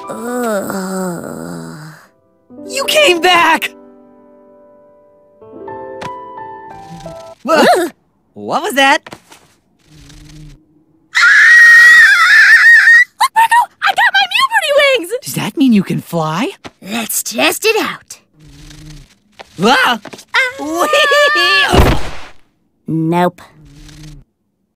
You came back! What was that? Look, Marco! I got my Mewberty wings! Does that mean you can fly? Let's test it out. Ah! Nope.